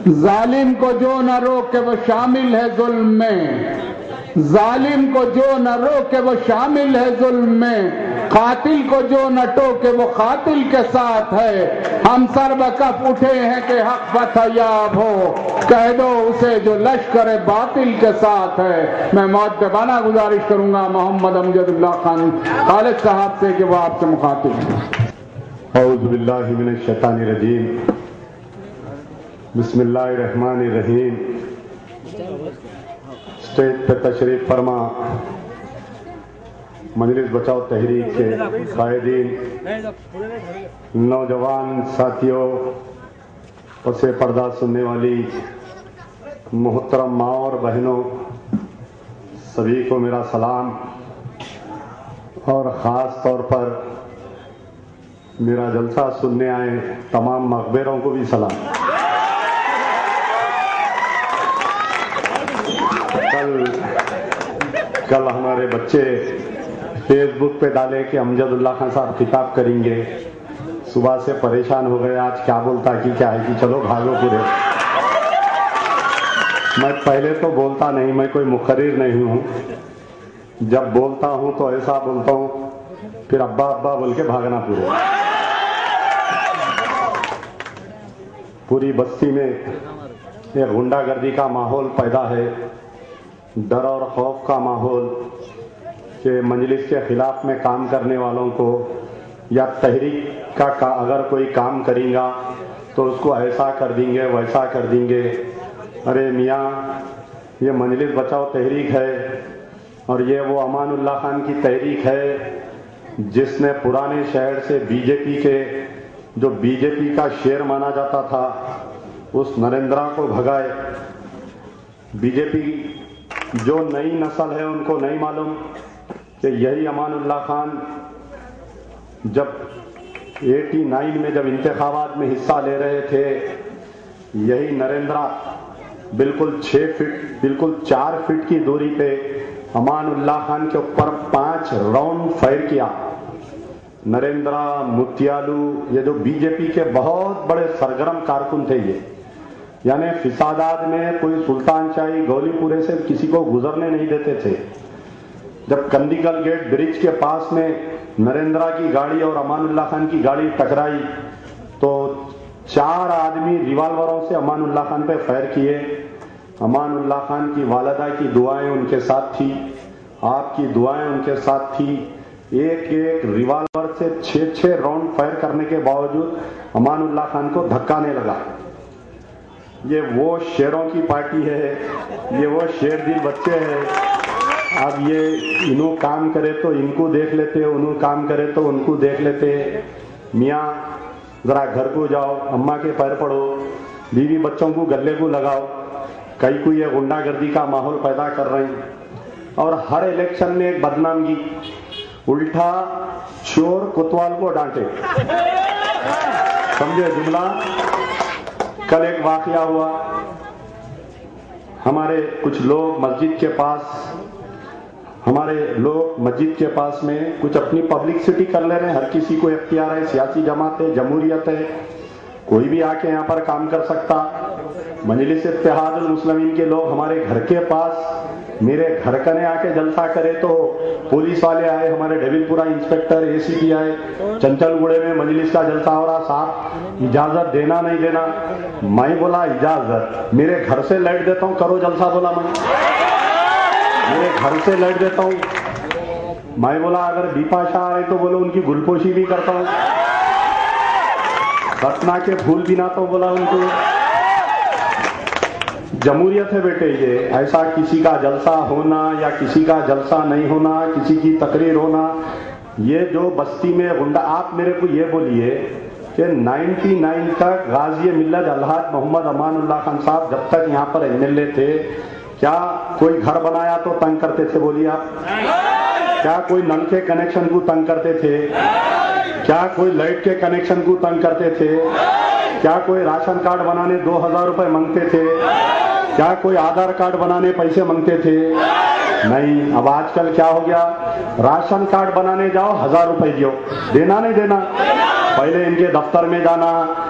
जालिम को जो न रोके वो शामिल है जुल्म में, जालिम को जो न रोके वो शामिल है जुल्म में, कातिल को जो न टोके वो कातिल के साथ है। हम सर बकफ उठे हैं कि हक फतयाब हो, कह दो उसे जो लश्कर बातिल के साथ है। मैं मुअद्दबाना गुजारिश करूंगा मोहम्मद अमजदुल्लाह खान खालिद साहब से कि वो आपसे मुखातिब हैं। औज़ु बिल्लाहि मिनश शैतानिर रजीम, बिस्मिल्लाहिर रहमानिर रहीम। स्टेज पे तशरीफ फरमा मजलिस बचाओ तहरीक के कायदीन, नौजवान साथियों, पसे पर्दा सुनने वाली मोहतरम माँ और बहनों, सभी को मेरा सलाम और ख़ास तौर पर मेरा जलसा सुनने आए तमाम मकबरों को भी सलाम। कल हमारे बच्चे फेसबुक पे डाले कि अमजदुल्लाह खान साहब खिताब करेंगे, सुबह से परेशान हो गए, आज क्या बोलता कि क्या है कि चलो भागो पूरे। मैं पहले तो बोलता नहीं, मैं कोई मुखर्रिर नहीं हूँ, जब बोलता हूँ तो ऐसा बोलता हूँ फिर अब्बा अब्बा बोल के भागना पूरे। पूरी बस्ती में एक गुंडागर्दी का माहौल पैदा है, डर और खौफ का माहौल कि मजलिस के खिलाफ में काम करने वालों को या तहरीक का अगर कोई काम करेगा तो उसको ऐसा कर देंगे वैसा कर देंगे। अरे मियाँ, ये मजलिस बचाओ तहरीक है और ये वो अमानुल्लाह खान की तहरीक है जिसने पुराने शहर से बीजेपी के, जो बीजेपी का शेर माना जाता था, उस नरेंद्रा को भगाए। बीजेपी जो नई नस्ल है उनको नहीं मालूम कि यही अमानुल्लाह खान जब 89 में जब इंतखाबात में हिस्सा ले रहे थे, यही नरेंद्रा बिल्कुल 6 फीट, बिल्कुल 4 फीट की दूरी पे अमानुल्लाह खान के ऊपर 5 राउंड फायर किया। नरेंद्रा, मुत्यालू, ये जो बीजेपी के बहुत बड़े सरगर्म कारकुन थे, ये यानी फिसादात में कोई सुल्तान शाही गौलीपुरे से किसी को गुजरने नहीं देते थे। जब कंदीगल गेट ब्रिज के पास में नरेंद्रा की गाड़ी और अमानुल्लाह खान की गाड़ी टकराई तो 4 आदमी रिवाल्वरों से अमानुल्लाह खान पे फायर किए। अमानुल्लाह खान की वालिदा की दुआएं उनके साथ थी, आपकी दुआएं उनके साथ थी। एक एक रिवाल्वर से 6-6 राउंड फायर करने के बावजूद अमानुल्लाह खान को धक्का नहीं लगा। ये वो शेरों की पार्टी है, ये वो शेर दिल बच्चे हैं। अब ये इन्हों काम करे तो इनको देख लेते, उन्हों काम करे तो उनको देख लेते। मियाँ जरा घर को जाओ, अम्मा के पैर पड़ो, बीवी बच्चों को गले को लगाओ। कई को ये गुंडागर्दी का माहौल पैदा कर रहे हैं और हर इलेक्शन में एक बदनामगी, उल्टा चोर कोतवाल को डांटे। समझे जुमला? कल एक वाकया हुआ, हमारे कुछ लोग मस्जिद के पास में कुछ अपनी पब्लिसिटी कर ले रहे हैं। हर किसी को इख्तियार है, सियासी जमात है, जमहूरियत है, कोई भी आके यहाँ पर काम कर सकता। मजलिस इत्तेहादुल मुस्लिमीन के लोग हमारे घर के पास, मेरे घर कने आके जलसा करे तो पुलिस वाले आए, हमारे डेविलपुरा इंस्पेक्टर, एसीपी आए, चंचलगुड़े में मजलिस का जलसा हो रहा, साहब इजाजत देना नहीं देना? मैं बोला इजाजत, मेरे घर से लाइट देता हूँ, करो जलसा। बोला मैं मेरे घर से लाइट देता हूँ। मैं बोला अगर बिपाशा आए तो बोलो उनकी गुलपोशी भी करता हूँ, रत्ना के फूल बिनाता हूँ, बोला उनको। जमहूरियत है बेटे, ये ऐसा किसी का जलसा होना या किसी का जलसा नहीं होना, किसी की तकरीर होना, ये जो बस्ती में गुंडा। आप मेरे को ये बोलिए कि 99 तक गाजी मिल्लत अलहाज मोहम्मद अमानुल्लाह खान साहब जब तक यहाँ पर एमएलए थे, क्या कोई घर बनाया तो तंग करते थे? बोलिए आप। क्या कोई नल के कनेक्शन को तंग करते थे? क्या कोई लाइट के कनेक्शन को तंग करते थे? क्या कोई राशन कार्ड बनाने 2000 रुपए मांगते थे? क्या कोई आधार कार्ड बनाने पैसे मांगते थे? नहीं। अब आजकल क्या हो गया, राशन कार्ड बनाने जाओ 1000 रुपए दियो, देना नहीं देना? पहले इनके दफ्तर में जाना,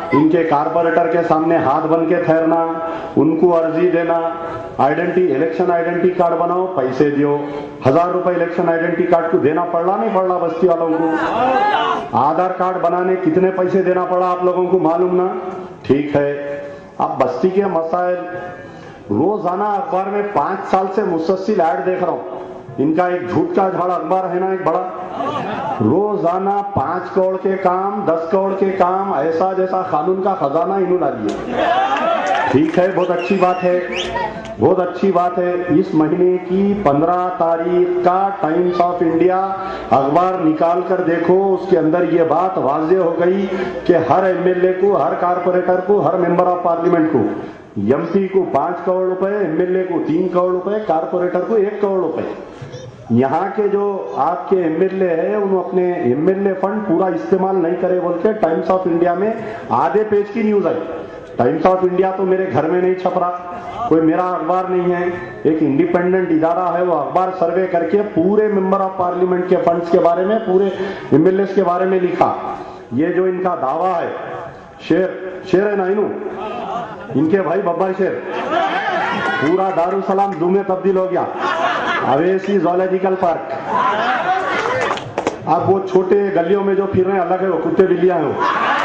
इनके कारपोरेटर के सामने हाथ बन के ठहरना, उनको अर्जी देना, इलेक्शन आइडेंटिटी कार्ड बनाओ, पैसे दियो। 1000 रुपए इलेक्शन आइडेंटिटी कार्ड को देना पड़ रहा नहीं पड़ रहा बस्ती वालों को? आधार कार्ड बनाने कितने पैसे देना पड़ा आप लोगों को मालूम ना? ठीक है, अब बस्ती के मसाइल रोजाना अखबार में 5 साल से मुसलसल ऐड देख रहा हूं। इनका एक झूठ का झाड़ अखबार है ना एक बड़ा, रोजाना 5 करोड़ के काम, 10 करोड़ के काम, ऐसा जैसा कानून का खजाना इन्होंने ला दिया। ठीक है, बहुत अच्छी बात है, बहुत अच्छी बात है। इस महीने की 15 तारीख का टाइम्स ऑफ इंडिया अखबार निकाल कर देखो, उसके अंदर ये बात वाज़ेह हो गई कि हर एमएलए को, हर कारपोरेटर को, हर मेंबर ऑफ पार्लियामेंट को, एमपी को 5 करोड़ रुपए, एमएलए को 3 करोड़ रुपए, कारपोरेटर को 1 करोड़ रुपए। यहाँ के जो आपके एमएलए है उन्होंने अपने एमएलए फंड पूरा इस्तेमाल नहीं करे बोल के टाइम्स ऑफ इंडिया में आधे पेज की न्यूज आई। टाइम्स ऑफ इंडिया तो मेरे घर में नहीं छप रहा, कोई मेरा अखबार नहीं है, एक इंडिपेंडेंट इदारा है, वो अखबार सर्वे करके पूरे मेंबर ऑफ पार्लियामेंट के फंड्स के बारे में, पूरे एमएलए के बारे में लिखा। ये जो इनका दावा है, शेर है ना इनके भाई बब्बर शेर, पूरा दारुसलाम जू में तब्दील हो गया, अवेसी ज़ूलॉजिकल पार्क। अब वो छोटे गलियों में जो फिर रहे हैं अलग है, वो कुत्ते बिल्लियां हैं वो।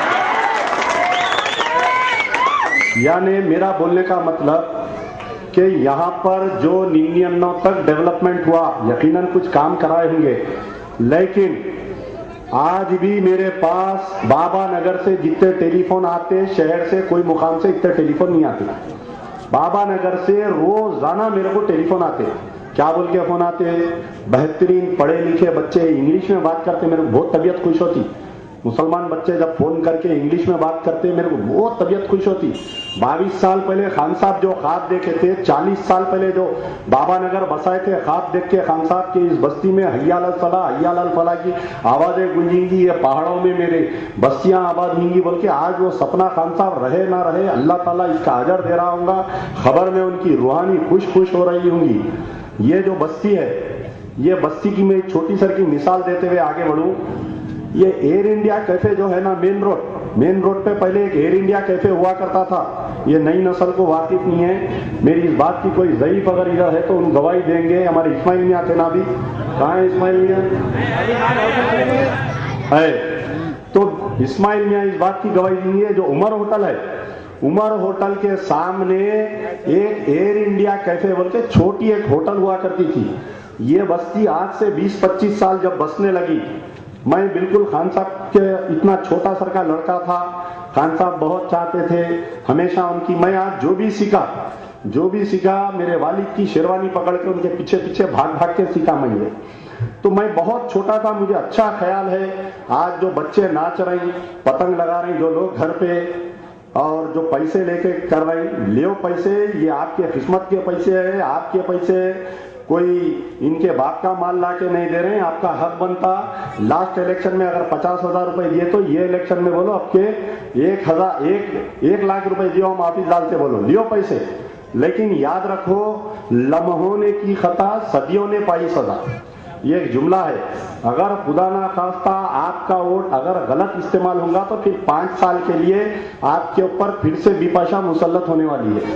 यानी मेरा बोलने का मतलब कि यहाँ पर जो 99 तक डेवलपमेंट हुआ, यकीनन कुछ काम कराए होंगे, लेकिन आज भी मेरे पास बाबा नगर से जितने टेलीफोन आते, शहर से कोई मुकाम से इतने टेलीफोन नहीं आते। बाबा नगर से रोजाना मेरे को टेलीफोन आते। क्या बोल के फोन आते? बेहतरीन पढ़े लिखे बच्चे इंग्लिश में बात करते, मेरे को बहुत तबीयत खुश होती। मुसलमान बच्चे जब फोन करके इंग्लिश में बात करते, मेरे को बहुत तबीयत खुश होती। 22 साल पहले खान साहब जो ख्वाब देखे थे, 40 साल पहले जो बाबा नगर बसाए थे, ख्वाब देख के खान साहब के इस बस्ती में हय्याल अल फलाह की आवाजें गूंजेंगी, ये पहाड़ों में मेरे बस्तियां आबाद होंगी बोल के, आज वो सपना खान साहब रहे ना रहे, अल्लाह ताला इसका अजर दे रहा होगा, खबर में उनकी रूहानी खुश हो रही होंगी। ये जो बस्ती है, ये बस्ती की मैं छोटी सर की मिसाल देते हुए आगे बढ़ूं। ये एयर इंडिया कैफे जो है ना, मेन रोड पे पहले एक एयर इंडिया कैफे हुआ करता था। ये नई नस्ल को वाकिफ नहीं है। मेरी इस बात की कोई ज़ईफ अगर इधर है तो उन गवाही देंगे। हमारे इस्माइल मियां थे ना, अभी कहाँ है इस्माइल मियां? है तो इस्माइल मियां इस बात की गवाही देंगे। जो उमर होटल है, उमर होटल के सामने एक एयर इंडिया कैफे बोल के छोटी एक होटल हुआ करती थी। ये बस्ती आज से 20-25 साल जब बसने लगी, मैं बिल्कुल खान साहब के इतना छोटा सर का लड़का था। खान साहब बहुत चाहते थे हमेशा उनकी, मैं आज जो भी सीखा मेरे वालिद की शेरवानी पकड़ के उनके पीछे पीछे भाग के सीखा मैं ये। तो मैं बहुत छोटा था, मुझे अच्छा ख्याल है आज जो बच्चे नाच रहे, पतंग लगा रहे, जो लोग घर पे और जो पैसे लेके कर रहे, लियो पैसे, ये आपके किस्मत के पैसे है, आपके पैसे, कोई इनके बाप का माल ला के नहीं दे रहे हैं, आपका हक बनता। लास्ट इलेक्शन में अगर 50,000 रुपए दिए तो ये इलेक्शन में बोलो आपके 1 लाख रुपए दियो, हम ऑफिस डालते, बोलो लियो पैसे। लेकिन याद रखो, लम्हों ने की खता, सदियों ने पाई सजा। ये एक जुमला है। अगर खुदा ना खास्ता आपका वोट अगर गलत इस्तेमाल होगा तो फिर 5 साल के लिए आपके ऊपर फिर से बिपाशा मुसल्लत होने वाली है।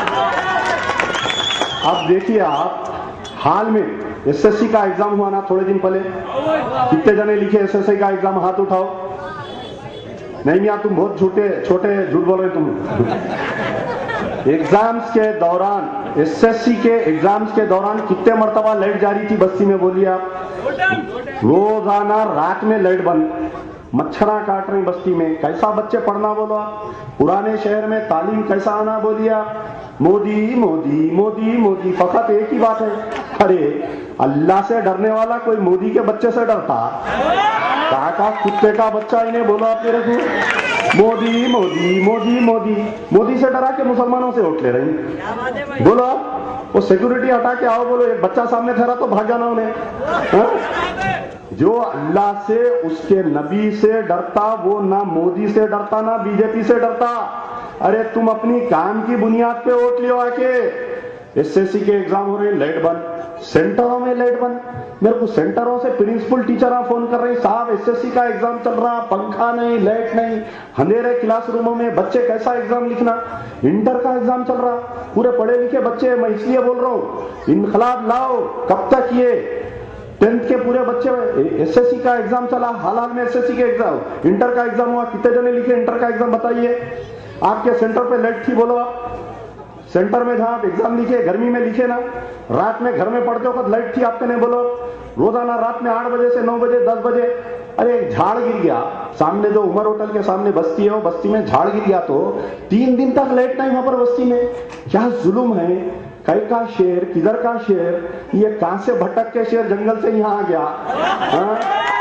अब देखिए, आप हाल में एसएससी का एग्जाम हुआ ना थोड़े दिन पहले, कितने जने लिखे एसएससी का एग्जाम? हाथ उठाओ। नहीं मियां, तुम बहुत छोटे झूठ बोल रहे तुम। एग्जाम्स के दौरान, एसएससी के एग्जाम्स के दौरान कितने मर्तबा लाइट जारी थी बस्ती में, बोलिए आप? रोजाना रात में लाइट बंद, मच्छरा काट रही बस्ती में। कैसा बच्चे पढ़ना बोलो आप? पुराने शहर में तालीम कैसा आना बोलिए आप? मोदी मोदी मोदी मोदी, फकत एक ही बात है। अरे अल्लाह से डरने वाला कोई मोदी के बच्चे से डरता? का कुत्ते का बच्चा इन्हें बोलो आप मेरे को। मोदी मोदी मोदी मोदी मोदी से डरा के मुसलमानों से वोट ले रही। बोलो आप, वो सिक्योरिटी हटा के आओ, बोलो एक बच्चा सामने ठहरा तो भाग जाना उन्हें। जो अल्लाह से, उसके नबी से डरता, वो ना मोदी से डरता ना बीजेपी से डरता। अरे तुम अपनी काम की बुनियाद पे वोट लियो आके। एसएससी के एग्जाम हो रहे हैं, लाइट बंद, सेंटरों में लाइट बंद। मेरे को सेंटरों से प्रिंसिपल टीचर फोन कर रहे हैं, साहब एसएससी का एग्जाम चल रहा, पंखा नहीं, लाइट नहीं, अंधेरे क्लासरूमों में, बच्चे कैसा एग्जाम लिखना। इंटर का एग्जाम चल रहा, पूरे पढ़े लिखे बच्चे, मैं इसलिए बोल रहा हूं इनकलाब लाओ। कब तक ये 10th के पूरे बच्चे, एसएससी का एग्जाम चला, हाल में एसएससी के एग्जाम, इंटर का एग्जाम हुआ, कितने जने लिखे इंटर का एग्जाम बताइए। आपके सेंटर पे लाइट थी, बोलो आप सेंटर में जहां आप एग्जाम लिखे, गर्मी में लिखे ना, रात में घर में पढ़ते वक्त लाइट थी, आपके नहीं बोलो। रोजाना रात में 8 बजे से 9 बजे 10 बजे, अरे एक झाड़ गिर गया सामने, जो उमर होटल के सामने बस्ती है, वो बस्ती में झाड़ गिर गया तो 3 दिन तक लाइट नहीं वहां पर बस्ती में। क्या जुल्म है, कई का शेर, किधर का शेर, ये कहां से भटक के शेर जंगल से यहां आ गया।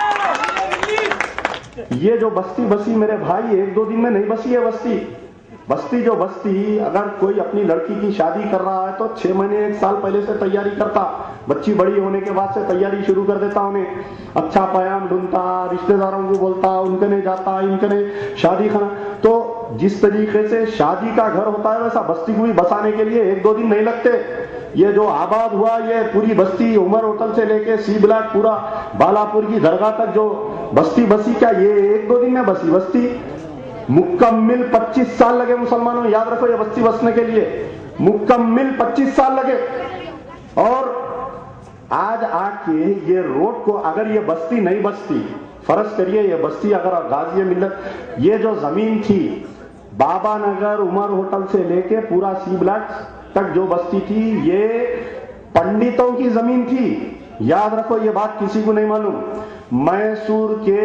ये जो बस्ती बसी मेरे भाई, 1-2 दिन में नहीं बसी है बस्ती। बस्ती जो बस्ती, अगर कोई अपनी लड़की की शादी कर रहा है तो 6 महीने 1 साल पहले से तैयारी करता, बच्ची बड़ी होने के बाद से तैयारी शुरू कर देता, उन्हें अच्छा पयाम ढूंढता, रिश्तेदारों को बोलता, उनके नहीं जाता, इनके नहीं शादी खाना। तो जिस तरीके से शादी का घर होता है वैसा बस्ती को भी बसाने के लिए 1-2 दिन नहीं लगते। ये जो आबाद हुआ, ये पूरी बस्ती उमर होटल से लेके सी ब्लॉक पूरा बालापुर की दरगाह तक जो बस्ती बसी, क्या ये 1-2 दिन में बसी बस्ती? मुकम्मिल 25 साल लगे मुसलमानों, याद रखो, ये बस्ती बसने के लिए मुकम्मिल 25 साल लगे। और आज आके ये रोड को, अगर ये बस्ती नहीं बसती, फर्ज करिए ये बस्ती अगर गाजी मिल्लत, ये जो जमीन थी बाबा नगर उमर होटल से लेके पूरा सी ब्लॉक तक जो बस्ती थी, ये पंडितों की जमीन थी। याद रखो, ये बात किसी को नहीं मालूम। मैसूर के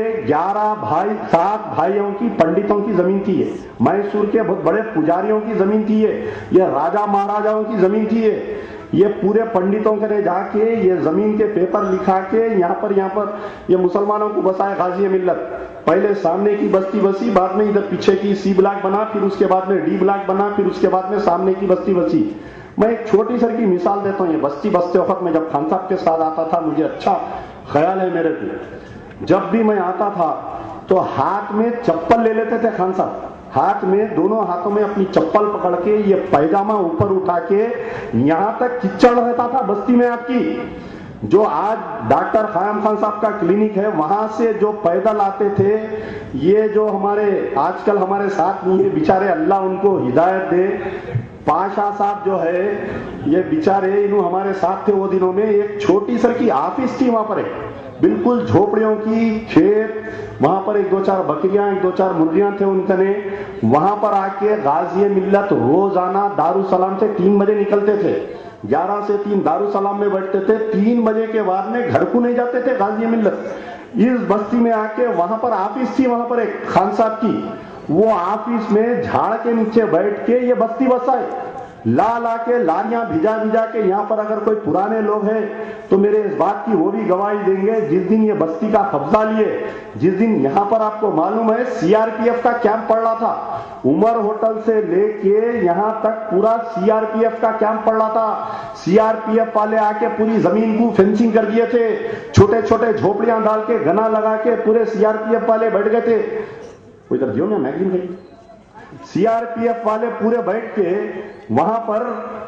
7 भाइयों की पंडितों की जमीन थी ये। मैसूर के बहुत बड़े पुजारियों की जमीन थी ये राजा महाराजाओं की जमीन थी ये पूरे पंडितों के जाके ये जमीन के पेपर लिखा के यहाँ पर ये मुसलमानों को बसाए गाजी मिल्लत। पहले सामने की बस्ती बसी, बाद में इधर पीछे की सी ब्लॉक बना, फिर उसके बाद में डी ब्लॉक बना, फिर उसके बाद में सामने की बस्ती बसी। मैं एक छोटी सर की मिसाल देता हूँ। ये बस्ती बसते वक्त में जब खान साहब के साथ आता था, मुझे अच्छा ख्याल है मेरे को, जब भी मैं आता था तो हाथ में चप्पल ले लेते थे खान साहब, हाथ में, दोनों हाथों में अपनी चप्पल पकड़ के ये पैजामा ऊपर उठा के, यहां तक कीचड़ रहता था बस्ती में आपकी। जो आज डॉक्टर ख़याम खान साहब का क्लिनिक है, वहां से जो पैदल आते थे, ये जो हमारे आजकल हमारे साथ नहीं है बेचारे, अल्लाह उनको हिदायत दे, पाशा साहब जो है ये बेचारे, इन्हों हमारे साथ थे वो दिनों में। एक छोटी सर की ऑफिस थी वहां पर, बिल्कुल झोपड़ियों की, खेत, वहां पर 1-2-4 बकरियां, 1-2-4 मुर्गियां थे उनके ने। वहां पर आके गाजी मिल्लत रोजाना दारुसलाम से 3 बजे निकलते थे, 11 से 3 दारुसलाम में बैठते थे, 3 बजे के बाद में घर को नहीं जाते थे गाजी मिल्लत। इस बस्ती में आके वहां पर ऑफिस थी, वहां पर एक खान साहब की, वो ऑफिस में झाड़ के नीचे बैठ के ये बस्ती बसाए, ला के लालियां भिजा के। यहाँ पर अगर कोई पुराने लोग हैं तो मेरे इस बात की वो भी गवाही देंगे, जिस दिन ये बस्ती का कब्जा लिए, जिस दिन यहाँ पर आपको मालूम है सीआरपीएफ का कैंप पड़ रहा था, उमर होटल से लेके यहाँ तक पूरा सीआरपीएफ का कैंप पड़ रहा था। सीआरपीएफ वाले आके पूरी जमीन को फेंसिंग कर दिए थे, छोटे छोटे झोपड़ियां डाल के, गना लगा के पूरे सीआरपीएफ वाले बैठ गए थे। इधर दियो ना मैगजीन गई, सीआरपीएफ वाले पूरे बैठ के वहां पर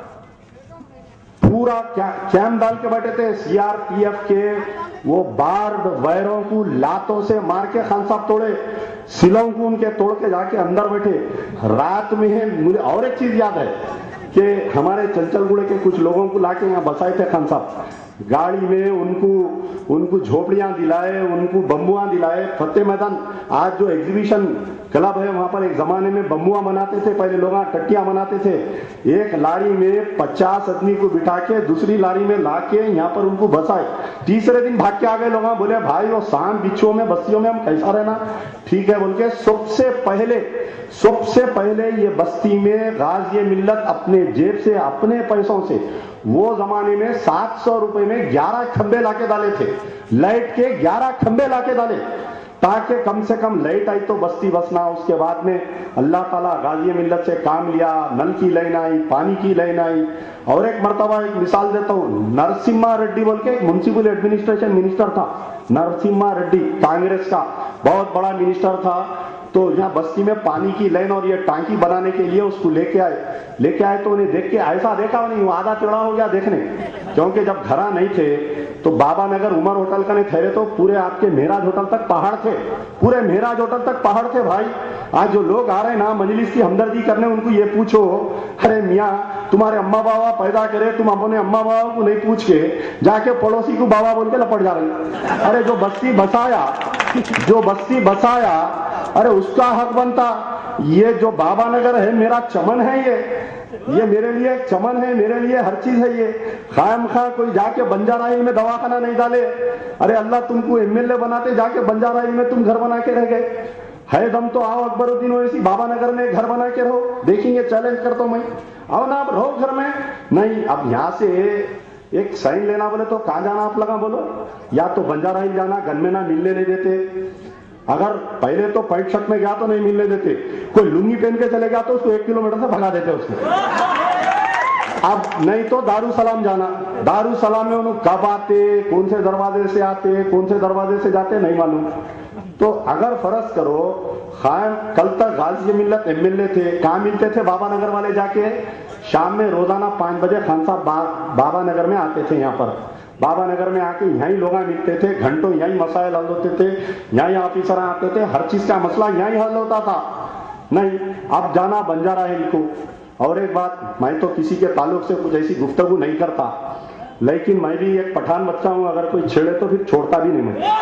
पूरा कैंप डाल के बैठे थे। सीआरपीएफ के वो बार्ड वायरों को लातों से मार के खान साहब तोड़े, सिलों को उनके तोड़ के जाके अंदर बैठे। रात में है, मुझे और एक चीज याद है कि हमारे चंचलगुड़े के कुछ लोगों को लाके यहाँ बसाए थे खान साहब, गाड़ी में उनको झोपड़ियां दिलाए, उनको बम्बुआ दिलाए। फतेह मैदान आज जो एग्जीबिशन क्लब है, वहां पर एक जमाने में बम्बुआ बनाते थे, पहले लोग टट्टियां बनाते थे। एक लारी में 50 आदमी को बिठा के दूसरी लारी में लाके यहाँ पर उनको बसाए। तीसरे दिन भाग के आ गए लोग, बोले भाई वो सांप बिच्छुओं में बस्तियों में हम कैसा रहना, ठीक है बोल के सबसे पहले ये बस्ती में गाजी मिल्लत अपने जेब से, अपने पैसों से, वो जमाने में 700 रुपए में 11 खंबे लाके डाले थे, लाइट के 11 खंबे लाके डाले, ताकि कम से कम लाइट आई तो बस्ती बसना। उसके बाद में अल्लाह ताला गाजी मिल्लत से काम लिया, नल की लाइन आई, पानी की लाइन आई। और एक मरतबा एक मिसाल देता हूँ, नरसिम्हा रेड्डी बोल के एक म्युनिसिपल एडमिनिस्ट्रेशन मिनिस्टर था, नरसिम्हा रेड्डी, कांग्रेस का बहुत बड़ा मिनिस्टर था। तो यहाँ बस्ती में पानी की लाइन और ये टांकी बनाने के लिए उसको लेके आए तो उन्हें देख के ऐसा देखा नहीं, वो आधा टेढ़ा हो गया देखने, क्योंकि जब घरा नहीं थे तो बाबा नगर उमर होटल का नहीं ठहरे तो पूरे आपके मेहराज होटल तक पहाड़ थे, पूरे मेहराज होटल तक पहाड़ थे भाई। आज जो लोग आ रहे हैं ना मजलिस की हमदर्दी करने, उनको ये पूछो, अरे मियाँ तुम्हारे अम्मा बाबा पैदा करे, तुम अपने अम्मा बाबा को नहीं पूछ के जाके पड़ोसी को बाबा बोल के लपट जा रहे। अरे जो बस्ती बसाया अरे उसका हक बनता। ये जो बाबा नगर है मेरा चमन है, ये मेरे लिए एक चमन है, मेरे लिए हर चीज है। ये खाम खा कोई जाके बंजारा हिल में दवाखाना नहीं डाले। अरे अल्लाह तुमको एमएलए बनाते, जाके बंजारा हिल में तुम घर बना के रह गए। है दम तो आओ अकबरुद्दीन ओवैसी बाबा नगर में घर बना के रहो, देखेंगे, चैलेंज करता हूं मैं, आओ ना आप रहो घर में। नहीं, अब यहां से एक साइन लेना बोले तो कहां जाना आप लगा बोलो, या तो बंजारा हिल जाना, गन में ना मिलने नहीं देते। अगर पहले तो पैंट शर्ट में गया तो नहीं मिलने देते, कोई लुंगी पहन के चले गया तो उसको 1 किलोमीटर से भगा देते उसको। अब नहीं तो दारुसलाम जाना, दारुसलाम में उन्होंने कब आते, कौन से दरवाजे से आते, कौन से दरवाजे से जाते नहीं मालूम। तो अगर फर्ज करो खान कल तक गाजी मिल्लत एमएलए थे, कहां मिलते थे बाबा नगर वाले, जाके शाम में रोजाना 5 बजे खान साहब बाबा नगर में आते थे। यहाँ पर बाबा नगर में आके यहीं लोग मिलते थे, घंटों यहीं मसाइल हल होते थे, यहीं ऑफिसर आते थे, हर चीज का मसला यहीं हल होता था। नहीं, अब जाना बंजारा हिल को। और एक बात, मैं तो किसी के ताल्लुक से कुछ ऐसी गुफ्तगू नहीं करता, लेकिन मैं भी एक पठान बच्चा हूं, अगर कोई छेड़े तो फिर छोड़ता भी नहीं मैं।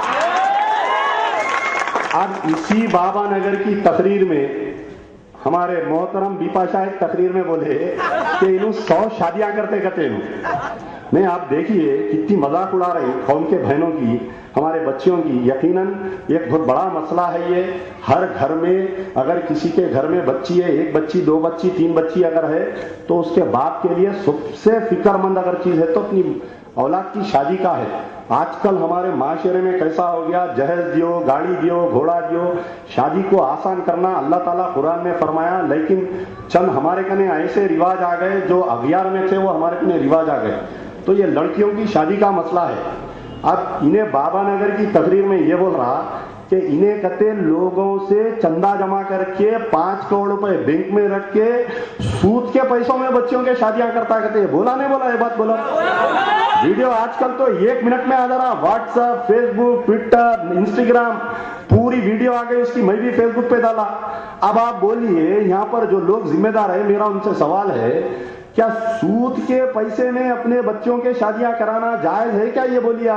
अब इसी बाबा नगर की तकरीर में हमारे मोहतरम बिपाशा एक तकरीर में बोले कि इन्हों 100 शादियां करते नहीं। आप देखिए कितनी मजाक उड़ा रही कौम के बहनों की, हमारे बच्चियों की। यकीनन एक बहुत बड़ा मसला है ये। हर घर में अगर किसी के घर में बच्ची है, 1 बच्ची, 2 बच्ची, 3 बच्ची अगर है, तो उसके बाप के लिए सबसे फिक्रमंद अगर चीज है तो अपनी औलाद की शादी का है। आजकल हमारे माशरे में कैसा हो गया, जहेज दियो, गाड़ी दियो, घोड़ा दियो, शादी को आसान करना अल्लाह ताला कुरान में फरमाया, लेकिन चंद हमारे कने ऐसे रिवाज आ गए जो अगयार में थे, वो हमारे कने रिवाज आ गए। तो ये लड़कियों की शादी का मसला है। अब इन्हें बाबा नगर की तकरीर में ये बोल रहा कि इन्हें कहते लोगों से चंदा जमा करके 5 करोड़ रुपए बैंक में रख के सूद के पैसों में बच्चियों के शादियां करता कहते। बोला नहीं बोला, ये बात बोला। वीडियो आजकल तो 1 मिनट में आ जा रहा, व्हाट्सएप, फेसबुक, ट्विटर, इंस्टाग्राम, पूरी वीडियो आ गई उसकी। मैं भी फेसबुक पे डाला। अब आप बोलिए, यहाँ पर जो लोग जिम्मेदार है, मेरा उनसे सवाल है, क्या सूद के पैसे में अपने बच्चों के शादियां कराना जायज है क्या? ये बोलिए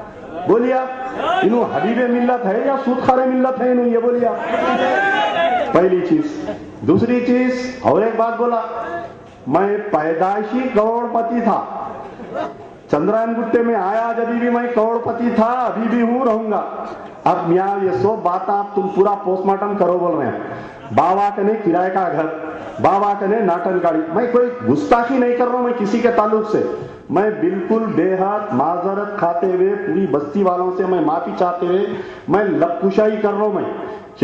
आप इन्हों हबीबे मिल्लत है या सूद खारे मिल्लत है इन्हों, ये बोलिए आप। पहली चीज। दूसरी चीज, और एक बात बोला, मैं पैदाइशी करोड़पति था, चंद्रायन गुट्टे में आया जब भी मैं करोड़पति था, अभी भी हूं, रहूंगा। अब मियाँ ये सब बात आप तुम पूरा पोस्टमार्टम करो बोल रहे हैं। बाबा कने किराए का घर, बाबा कने नाटन गाड़ी। मैं कोई गुस्ताखी नहीं कर रहा हूं मैं किसी के ताल्लुक से, मैं बिल्कुल बेहद माजरत खाते हुए पूरी बस्ती वालों से मैं माफी चाहते हुए मैं लबकुशाई कर रहा हूं मैं,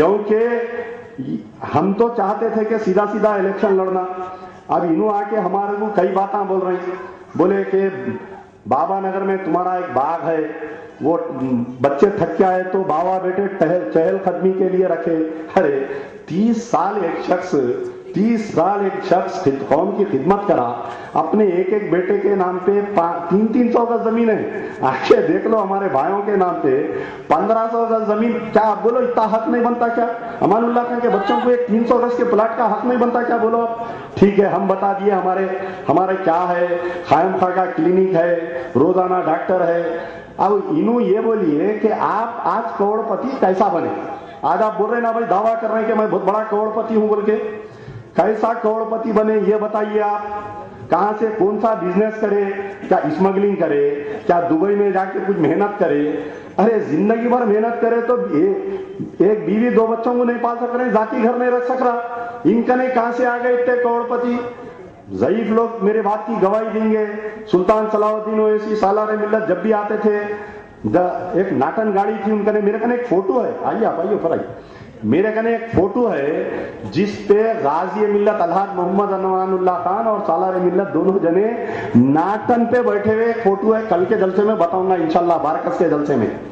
क्योंकि हम तो चाहते थे कि सीधा सीधा इलेक्शन लड़ना। अब इन्हों आके हमारे को कई बातें बोल रही, बोले कि बाबा नगर में तुम्हारा एक बाग है, वो बच्चे थक के आए तो बाबा बेटे चहल कदमी के लिए रखे। अरे 30 साल एक शख्स कौम की खिदमत करा, अपने एक बेटे के नाम पे 300 गज जमीन है। आके देख लो हमारे भाइयों के नाम पे 1500 गज जमीन। क्या आप बोलो इतना हक नहीं बनता क्या? अमानुल्लाह खान के बच्चों को एक 300 गज के प्लाट का हक नहीं बनता क्या? बोलो आप। ठीक है, हम बता दिए हमारे क्या है, खायम खा का क्लिनिक है, रोजाना डॉक्टर है। अब इन्हों ये बोलिए कि आप आज करोड़पति कैसा बने? आज आप बोल रहे ना भाई, दावा कर रहे हैं कि मैं बहुत बड़ा करोड़पति हूं बोल के। कैसा करोड़पति बने ये बताइए आप। कहां से कौन सा बिजनेस करे? क्या स्मगलिंग करे? क्या दुबई में जाके कुछ मेहनत करे? अरे जिंदगी भर मेहनत करे तो एक बीवी 2 बच्चों को नहीं पाल सक रहे, जाति घर नहीं रख सक रहा। इनका नहीं कहां से आ गए इतने करोड़पति? ज़ईफ लोग मेरे बात की गवाही देंगे। सुल्तान सलाहुद्दीन ओवैसी सालारे मिल्लत जब भी आते थे, एक नाटन गाड़ी थी उनका, मेरे कने एक फोटो है, आइए आप आइए ऊपर आइए। मेरे कने एक फोटो है जिस पे गाजी मिल्लत अलहाज मोहम्मद अमानुल्लाह खान और सालारे मिल्लत दोनों जने नाटन पे बैठे हुए एक फोटो है। कल के जलसे में बताऊंगा इंशाल्लाह, बारकस के जलसे में।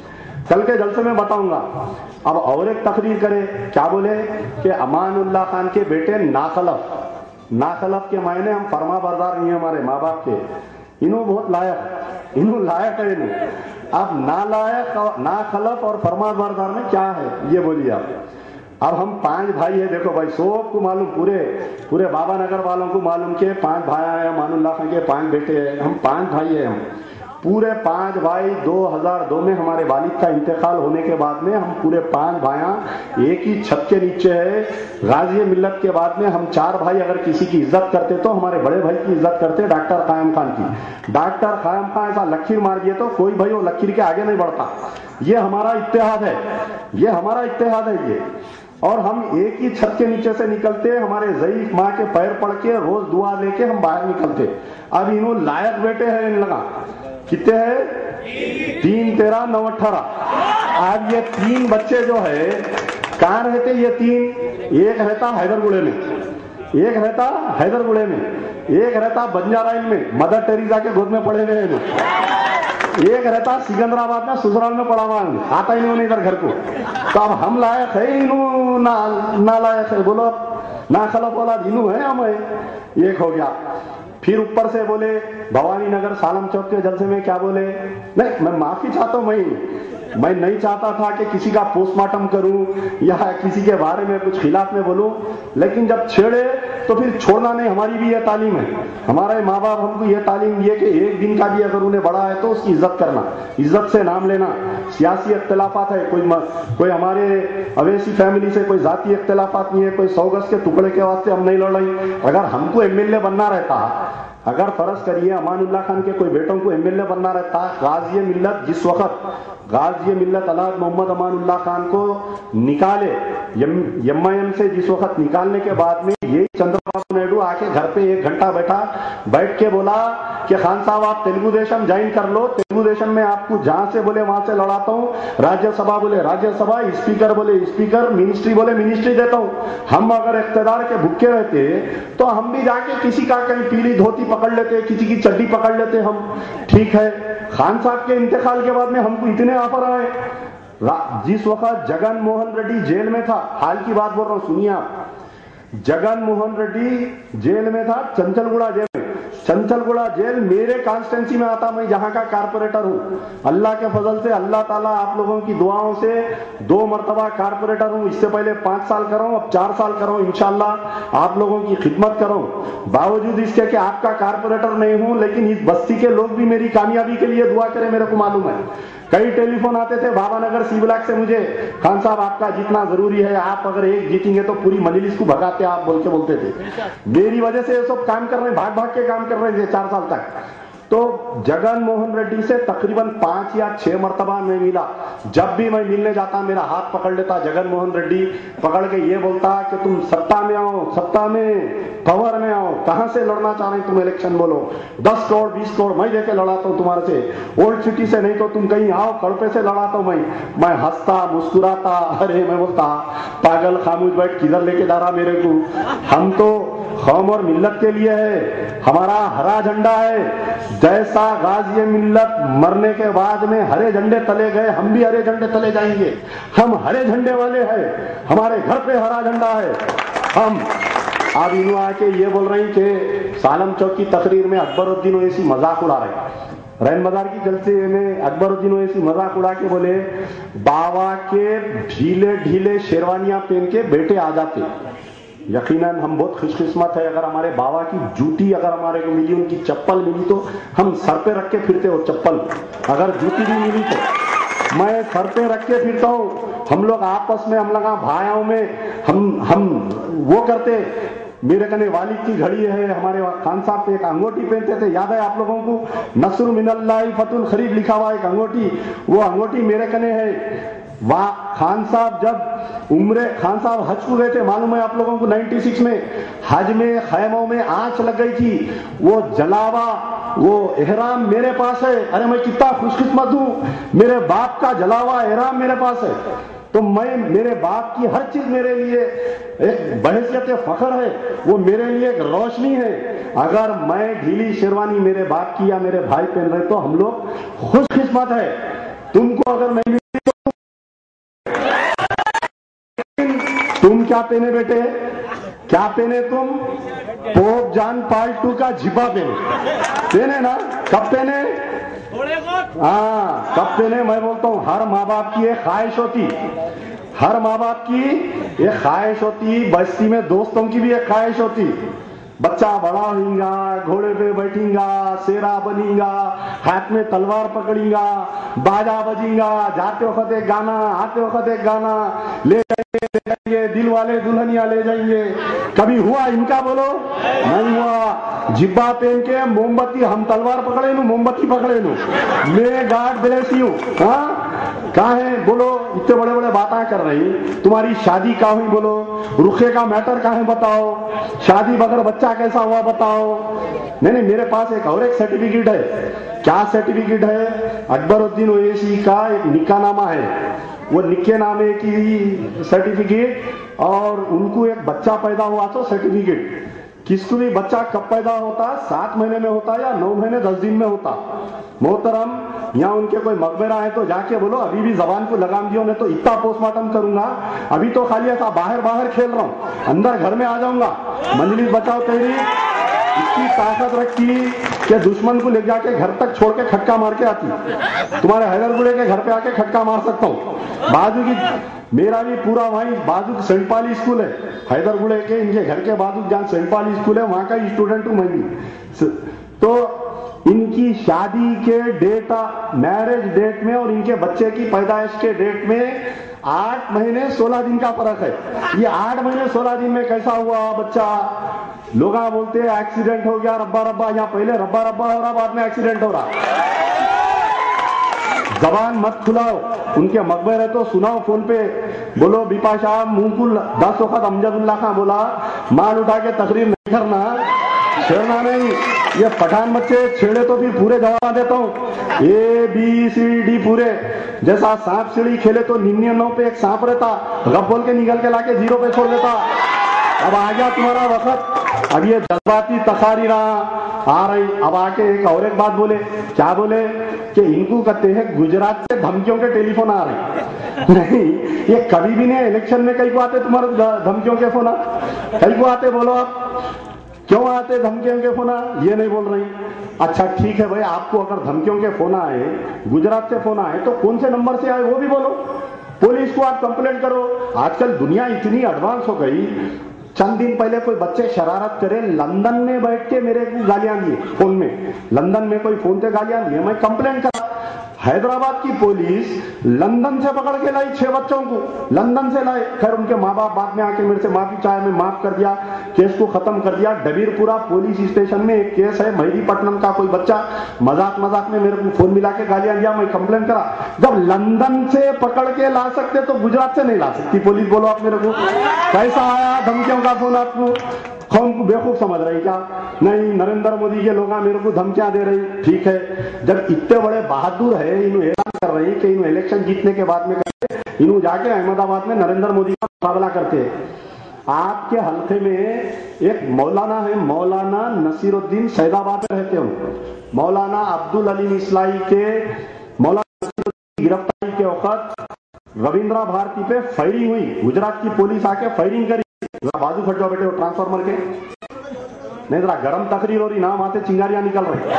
कल के जलसे में बताऊंगा। अब और एक तकरीर करे, क्या बोले कि अमानुल्लाह खान के बेटे नाखलफ के मायने हम फरमा बरदार नहीं है हमारे माँ बाप के, इन्हों बहुत लायक है इन्हों। अब नालायक, नाखलफ और फरमा बरदार में क्या है ये बोलिए आप। अब हम 5 भाई है, देखो भाई सबको मालूम, पूरे बाबा नगर वालों को मालूम के 5 भाई हैं, अमानुल्लाह खान के 5 बेटे हैं, हम 5 भाई हैं। हम पूरे 5 भाई 2002 में हमारे वालिद का इंतकाल होने के बाद में हम पूरे 5 भाइयां एक ही छत के नीचे है। गाजी मिल्लत के बाद में हम 4 भाई अगर किसी की इज्जत करते तो हमारे बड़े भाई की इज्जत करते, डॉक्टर कायम खान की। डॉक्टर कायम खान ऐसा लकीर मार दिए तो कोई भाई वो लकीर के आगे नहीं बढ़ता। ये हमारा इत्तेहाद है, ये हमारा इत्तेहाद है ये। और हम एक ही छत के नीचे से निकलते, हमारे ज़ईफ माँ के पैर पड़ के रोज दुआ लेके हम बाहर निकलते। अब इन्हों लायक बेटे हैं, इन लगा कितने हैं, 3, 13, 9, 18। आज ये 3 बच्चे जो है कहाँ रहते, ये 3, एक रहता हैदरगुड़े में, एक रहता बंजाराइल में, मदर टेरेसा के गोद में पड़े हुए हैं, एक रहता सिकंदराबाद में ससुराल में पड़ा हुआ, आता ही नहीं इधर घर को। तो अब हम लायक है इन्हों ना लायक है, बोलो ना खलफ वाला इन्हों है हम है, एक हो गया। फिर ऊपर से बोले भवानी नगर सालम चौक के जलसे में क्या बोले, नहीं मैं माफी चाहता हूं, मैं नहीं चाहता था कि किसी का पोस्टमार्टम करूं या किसी के बारे में कुछ खिलाफ में बोलूं, लेकिन जब छेड़े तो फिर छोड़ना नहीं। हमारी भी यह तालीम है, हमारे माँ बाप हमको यह तालीम दिए कि एक दिन का भी अगर उन्हें बड़ा है तो उसकी इज्जत करना, इज्जत से नाम लेना। सियासी इख्तिलाफात है, कोई हमारे अवैसी फैमिली से कोई जाती इख्तिलाफात नहीं है, कोई 100 गज के टुकड़े के वास्ते हम नहीं लड़ रहे। अगर हमको एमएलए बनना रहता, अगर फर्ज करिए अमानुल्लाह खान के कोई बेटों को एमएलए बनना रहता, गाजी मिल्लत जिस वक्त गाजी मिल्लत अल्लाह मोहम्मद अमानुल्लाह खान को निकाले एमआईएम से, जिस वक्त निकालने के बाद में यही चंद्रबाबू नायडू आके घर पे 1 घंटा बैठ के बोला कि खान साहब आप तेलुगु देशम ज्वाइन कर लो, तेलुगु देशम में आपको जहां से बोले वहां से लड़ाता हूँ, राज्यसभा बोले राज्यसभा, स्पीकर बोले स्पीकर, मिनिस्ट्री बोले मिनिस्ट्री देता हूँ। हम अगर इख्तियार के भुक्के रहते तो हम भी जाके किसी का कहीं पीली धोती पकड़ लेते, किसी की चड्डी पकड़ लेते हम, ठीक है। खान साहब के इंतकाल के बाद में हमको इतने ऑफर आए। जिस वक्त जगन मोहन रेड्डी जेल में था, हाल की बात बोल रहा हूं सुनिए आप, जगन मोहन रेड्डी जेल में था, चंचलगुड़ा जेल में। चंचलगुड़ा जेल मेरे कॉन्स्टिट्यूंसी में आता, मैं जहां का कारपोरेटर हूं। अल्लाह के फजल से, अल्लाह ताला आप लोगों की दुआओं से 2 मरतबा कारपोरेटर हूं। इससे पहले 5 साल कर रहा हूं, अब 4 साल कर रहा हूं। इंशाल्लाह आप लोगों की खिदमत करूं। बावजूद इसके कि आपका कारपोरेटर नहीं हूं, लेकिन इस बस्ती के लोग भी मेरी कामयाबी के लिए दुआ करें, मेरे को मालूम है। कई टेलीफोन आते थे बाबा नगर सी ब्लॉक से मुझे, खान साहब आपका जीतना जरूरी है, आप अगर एक जीतेंगे तो पूरी मजलिस को भगाते आप बोलते थे। मेरी वजह से ये सब काम कर रहे हैं, भाग भाग के काम कर रहे थे 4 साल तक। तो जगन मोहन रेड्डी से तकरीबन 5 या 6 मरतबा मैं मिला। जब भी मैं मिलने जाता मेरा हाथ पकड़ लेता जगन मोहन रेड्डी, पकड़ के ये बोलता कि तुम सत्ता में आओ, सत्ता में पावर में आओ, कहां से लड़ना चाह रहे तुम इलेक्शन बोलो, 10 करोड़ 20 करोड़ मैं देके लड़ाता हूं तुम्हारे से, ओल्ड सिटी से नहीं तो तुम कहीं आओ कड़पे से लड़ाता हूं मैं हंसता मुस्कुराता। अरे मैं बोलता पागल खामोश बैठ किधर लेके जा रहा मेरे को, हम तो कौम और मिल्लत के लिए है, हमारा हरा झंडा है। जैसा गाजी मिल्लत मरने के बाद में हरे झंडे तले गए, हम भी हरे झंडे तले जाएंगे। हम हरे झंडे वाले हैं, हमारे घर पे हरा झंडा है। हम अब इन्हों आके ये बोल रही कि सालम चौक की तकरीर में अकबरुद्दीन ओवैसी मजाक उड़ा रहे, रैन बाजार की जलसे में अकबरुद्दीन ओवैसी मजाक उड़ा के बोले बाबा के ढीले ढीले शेरवानियां पहन के बेटे आ जाते। यकीनन हम बहुत खुशकिस्मत है, अगर हमारे बाबा की जूती अगर हमारे को मिली, उनकी चप्पल मिली तो हम सर पे रख के फिरते हो। चप्पल अगर जूती भी मिली तो मैं सर पे रख के फिरता हूँ। हम लोग आपस में, हम लोग भाइयों में हम वो करते। मेरे कने वालिद की घड़ी है, हमारे खान साहब पे एक अंगूठी पहनते थे, याद है आप लोगों को, नस्र मिनल्लाहि फतुल खरीब लिखा हुआ एक अंगूठी, वो अंगूठी मेरे कने है। वाह खान साहब जब खान साहब हज को गए थे, मालूम है आप लोगों को, 96 में हज में खैमों में आंच लग गई थी, वो जलावा वो एहराम मेरे पास है। अरे मैं कितना खुशकिस्मत हूं, मेरे बाप का जलावा एहराम मेरे पास है। तो मैं, मेरे बाप की हर चीज मेरे लिए एक बहसियत फख्र है, वो मेरे लिए एक रोशनी है। अगर मैं ढीली शेरवानी मेरे बाप की या मेरे भाई पहन रहे तो हम लोग खुशकिस्मत है। तुमको अगर नहीं मिली तो तुम क्या पहने बेटे? क्या पहने तुम? पोप जॉन पॉल II का जिब्बा पहने ना? कब पहने? हाँ, कब पहने? मैं बोलता हूँ हर माँ बाप की एक ख्वाहिश होती, हर माँ बाप की एक ख्वाहिश होती, बस्ती में दोस्तों की भी एक ख्वाहिश होती। बच्चा बड़ा होगा, घोड़े पे बैठेगा, शेरा बनेगा, हाथ में तलवार पकड़ेगा, बाजा बजेगा, जाते वक्त एक गाना, आते वक्त एक गाना, ले जाएंगे, दिल वाले दुल्हनिया ले जाएंगे। कभी हुआ इनका? बोलो, नहीं हुआ। जिब्बा पहन के मोमबत्ती, हम तलवार पकड़े नू, मोमबत्ती पकड़े नू, मैं गॉड ब्लेस यू। हाँ, कहा है? बोलो, इतने बड़े बड़े बातें कर रही। तुम्हारी शादी कहाँ हुई? बोलो, रुखे का मैटर कहाँ है? बताओ। शादी बगैर बच्चा कैसा हुआ? बताओ। नहीं, मेरे पास एक सर्टिफिकेट है। क्या सर्टिफिकेट है? अकबरुद्दीन ओवैसी का एक निकाहनामा है, वो निके नामे की सर्टिफिकेट, और उनको एक बच्चा पैदा हुआ तो सर्टिफिकेट। किसको भी बच्चा कब पैदा होता? 7 महीने में होता या 9 महीने 10 दिन में होता। मोहतरम, यहाँ उनके कोई मकबरा है तो जाके बोलो, अभी भी जबान को लगाम दियो, नहीं तो इतना पोस्टमार्टम करूंगा। अभी तो खाली ऐसा बाहर बाहर खेल रहा हूँ, अंदर घर में आ जाऊंगा। मंजलिस बचाओ तेरी इतनी ताकत रखती कि दुश्मन को ले जाके घर तक छोड़ के खटका मार के आती। तुम्हारे हैदरगुड़े के घर पे आके खटका मार सकता हूँ। बाजू की, मेरा भी पूरा वहीं बाजू सेंट पॉल स्कूल है, हैदरगुड़े के इनके घर के बाजू जहाँ सेंट पॉल स्कूल है, वहां का स्टूडेंट हूं मैं भी। तो इनकी शादी के डेट, मैरिज डेट में और इनके बच्चे की पैदाइश के डेट में 8 महीने 16 दिन का फर्क है। ये 8 महीने 16 दिन में कैसा हुआ बच्चा? लोग बोलते हैं एक्सीडेंट हो गया, रब्बा रब्बा। यहाँ पहले रब्बा रब्बा हो रहा, बाद में एक्सीडेंट हो रहा। जबान मत खुलाओ, उनके मकबरे तो सुनाओ फोन पे। बोलो बिपाशा मुंकुल 10 वक्त अमजदुल्ला खां बोला, माल उठा के तकरीर नहीं करना, छेड़ना नहीं। ये पठान बच्चे छेड़े तो फिर पूरे जवाब देता हूँ, ABCD पूरे। जैसा सांप सीढ़ी खेले तो 99 पे एक सांप रहता, गप बोल के निकल के लाके 0 पे छोड़ देता। अब आ गया तुम्हारा वक्त। अब ये जज्बाती तकारीर आ रही। अब आके एक बात बोले, क्या बोले कि इनको कहते हैं गुजरात से धमकियों के टेलीफोन आ रहे। नहीं, ये कभी भी नहीं। इलेक्शन में कई को आते तुम्हारे धमकियों के फोन? कई को आते? बोलो आप, क्यों आते धमकियों के फोन? ये नहीं बोल रही। अच्छा ठीक है भाई, आपको अगर धमकियों के फोन आए, गुजरात से फोन आए, तो कौन से नंबर से आए वो भी बोलो। पुलिस को आप कंप्लेंट करो। आजकल दुनिया इतनी एडवांस हो गई। चंद दिन पहले कोई बच्चे शरारत करे, लंदन में बैठ के मेरे को गालियां दी फोन में। लंदन में कोई फोन पे गालियां दी, मैं कंप्लेंट करा। हैदराबाद की पुलिस लंदन से पकड़ के लाई 6 बच्चों को, लंदन से लाए। खैर उनके माँ बाप बाद में आके मेरे से माफी चाहे, मैं माफ कर दिया, केस को खत्म कर दिया। डबीरपुरा पुलिस स्टेशन में एक केस है, मेहदीपट्टनम का कोई बच्चा मजाक मजाक में मेरे को फोन मिला के गालियां दिया, मैं कंप्लेंट करा। जब लंदन से पकड़ के ला सकते तो गुजरात से नहीं ला सकती पुलिस? बोलो आप मेरे को, कैसा आया धमकियों का फोन आपको? कौन को बेवकूफ समझ रही क्या? नहीं, नरेंद्र मोदी के लोग मेरे को धमकियां दे रही। ठीक है, जब इतने बड़े बहादुर है, इन्हों ऐलान कर रही कि इन्हों इलेक्शन जीतने के बाद में करते, इन्हों जाके अहमदाबाद में नरेंद्र मोदी का मुकाबला करते हैं। आपके हल्के में एक मौलाना है, मौलाना नसीरुद्दीन, सैदाबाद में रहते हो। मौलाना अब्दुल अलीम इस्लाई के मौलाना नसीरुद्दीन की गिरफ्तारी के वक्त रविंद्रा भारती पे फायरिंग हुई। गुजरात की पुलिस आके फायरिंग करी। बाजू फट जाओ बेटे वो ट्रांसफार्मर के, नहीं जरा गर्म तकरीर हो रही, नाम आते चिंगारियां निकल रही।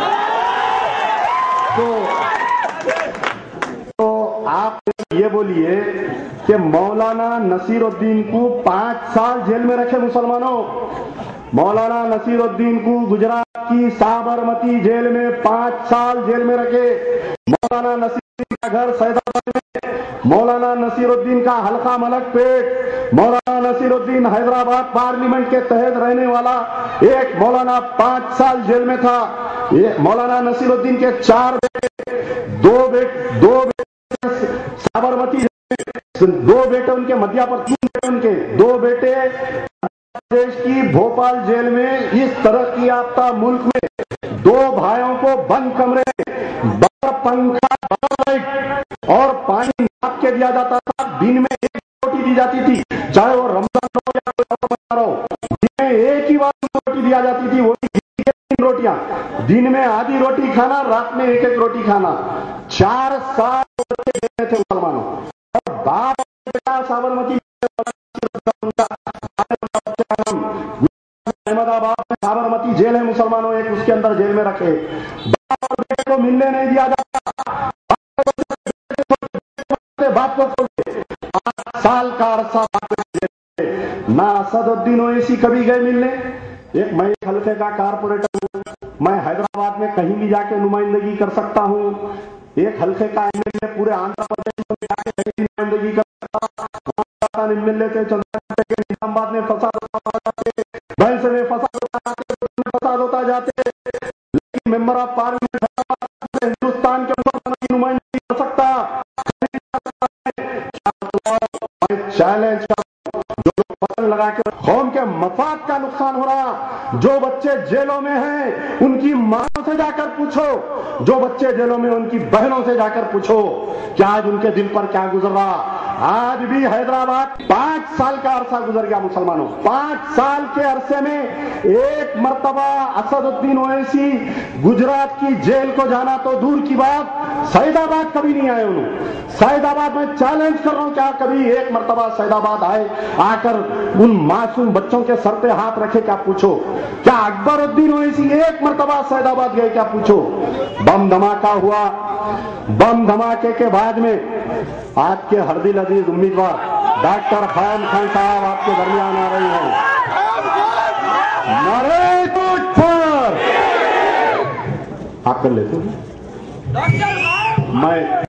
तो आप ये बोलिए कि मौलाना नसीरुद्दीन को 5 साल जेल में रखे मुसलमानों। मौलाना नसीरुद्दीन को गुजरात की साबरमती जेल में 5 साल जेल में रखे। मौलाना नसीरुद्दीन का घर सैदाबाद में, मौलाना नसीरुद्दीन का हल्का मलकपेट, मौलाना नसीरुद्दीन हैदराबाद पार्लियामेंट के तहत रहने वाला एक मौलाना 5 साल जेल में था। ये मौलाना नसीरुद्दीन के 4 बेटे, 2 बेटे साबरमती, 2 बेटे उनके मध्य पर, 3 बेटे उनके, 2 बेटे देश की भोपाल जेल में। इस तरक्की याफ्ता मुल्क में 2 भाइयों को बंद कमरे, पंखा, लाइट और पानी नाप के दिया जाता था। दिन में 1 रोटी दी जाती थी, चाहे वो रमजान हो या कोई और महीना हो, दिन में 1 ही बार रोटी दिया जाती थी, वो भी 3 रोटियां। दिन में आधी रोटी खाना, रात में 1-1 रोटी खाना। 4 साल बच्चे थे मुसलमानों। और बाप बेटा साबरमती अहमदाबाद में साबरमती जेल है, मुसलमानों एक उसके अंदर जेल में रखे, बाप और बेटे को मिलने नहीं दिया जाता, बाप को 5 साल का अरसा ना असदुद्दीन ओवैसी कभी गए मिलने। मैं एक हल्के का कारपोरेटर हूं, मैं हैदराबाद में कहीं भी जाके नुमाइंदगी कर सकता हूं। एक हल्के का एमएलए पूरे आंध्र प्रदेश में जाके कहीं भी नुमाइंदगी कर सकता, एमएलए थे निजामाबाद में भैंस में फसाद होता जाते, लेकिन मेंबर ऑफ पार्लियामेंट हिंदुस्तान के ऊपर नुमाइंदगी कर सकता। चैलेंज जो लोग पतंग लगा के कौम के मफाद का नुकसान हो रहा, जो बच्चे जेलों में हैं उनकी मां से जाकर पूछो, जो बच्चे जेलों में उनकी बहनों से जाकर पूछो कि आज उनके दिल पर क्या गुजर रहा। आज भी हैदराबाद 5 साल का अरसा गुजर गया मुसलमानों, 5 साल के अरसे में एक मर्तबा असदुद्दीन ओवैसी गुजरात की जेल को जाना तो दूर की बात, सईदाबाद कभी नहीं आए उन्होंने। सईदाबाद में चैलेंज कर रहा हूं, क्या कभी एक मर्तबा सईदाबाद आए, आकर उन मासूम बच्चों के सर पे हाथ रखे क्या पूछो। क्या अकबरुद्दीन ओवैसी एक मर्तबा सईदाबाद गए क्या पूछो। बम धमाका हुआ, बम धमाके के बाद में आपके हरदिल अजीज उम्मीदवार डॉक्टर खान साहब आपके दरमियान आ रही हैं। नारे पर आप कर लेते हो मैं